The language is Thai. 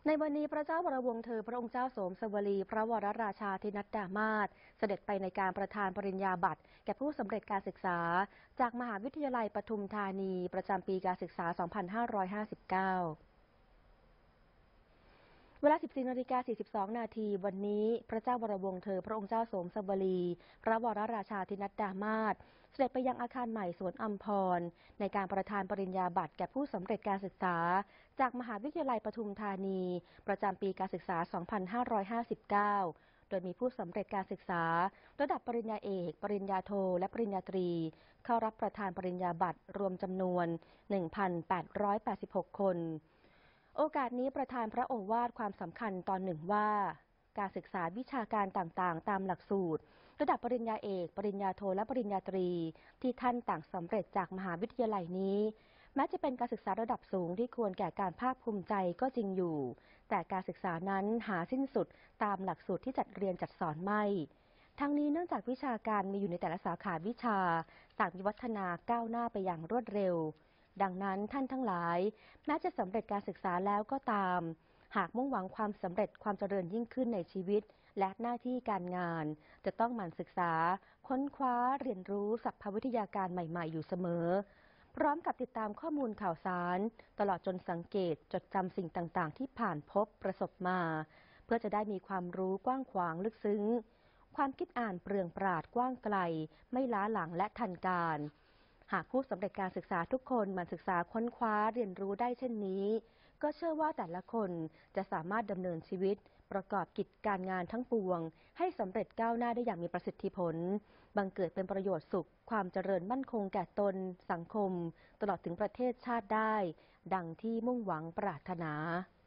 ในวันนี้พระเจ้าวรวงศ์เธอพระองค์เจ้าโสมสวลีพระวรราชาธินัดดามาศเสด็จไปในการประทานปริญญาบัตรแก่ผู้สำเร็จการศึกษาจากมหาวิทยาลัยปทุมธานีประจำปีการศึกษา 2559 เวลา 14:42 นาทีวันนี้พระเจ้าวรวงศ์เธอพระองค์เจ้าโสมสวลีพระวรราชาธินัดดามาศเสด็จไปยังอาคารใหม่สวนอัมพรในการประทานปริญญาบัตรแก่ผู้สำเร็จการศึกษาจากมหาวิทยาลัยปทุมธานีประจำปีการศึกษา 2559 โดยมีผู้สำเร็จการศึกษาระดับปริญญาเอกปริญญาโทและปริญญาตรีเข้ารับประทานปริญญาบัตรรวมจำนวน 1,886 คนโอกาสนี้ประธานพระโอวาทความสำคัญตอนหนึ่งว่าการศึกษาวิชาการต่างๆตามหลักสูตรระดับปริญญาเอกปริญญาโทและปริญญาตรีที่ท่านต่างสำเร็จจากมหาวิทยาลัยนี้แม้จะเป็นการศึกษาระดับสูงที่ควรแก่การภาคภูมิใจก็จริงอยู่แต่การศึกษานั้นหาสิ้นสุดตามหลักสูตรที่จัดเรียนจัดสอนไม่ทั้งนี้เนื่องจากวิชาการมีอยู่ในแต่ละสาขาวิชาต่างวิวัฒนาก้าวหน้าไปอย่างรวดเร็วดังนั้นท่านทั้งหลายแม้จะสำเร็จการศึกษาแล้วก็ตามหากมุ่งหวังความสำเร็จความเจริญยิ่งขึ้นในชีวิตและหน้าที่การงานจะต้องหมั่นศึกษาค้นคว้าเรียนรู้สรรพวิทยาการใหม่ๆอยู่เสมอพร้อมกับติดตามข้อมูลข่าวสารตลอดจนสังเกตจดจำสิ่งต่างๆที่ผ่านพบประสบมาเพื่อจะได้มีความรู้กว้างขวางลึกซึ้งความคิดอ่านเปลืองปราดกว้างไกลไม่ล้าหลังและทันการหากผู้สำเร็จการศึกษาทุกคนหมั่นศึกษาค้นคว้าเรียนรู้ได้เช่นนี้ก็เชื่อว่าแต่ละคนจะสามารถดำเนินชีวิตประกอบกิจการงานทั้งปวงให้สำเร็จก้าวหน้าได้อย่างมีประสิทธิผลบังเกิดเป็นประโยชน์สุขความเจริญมั่นคงแก่ตนสังคมตลอดถึงประเทศชาติได้ดังที่มุ่งหวังปรารถนา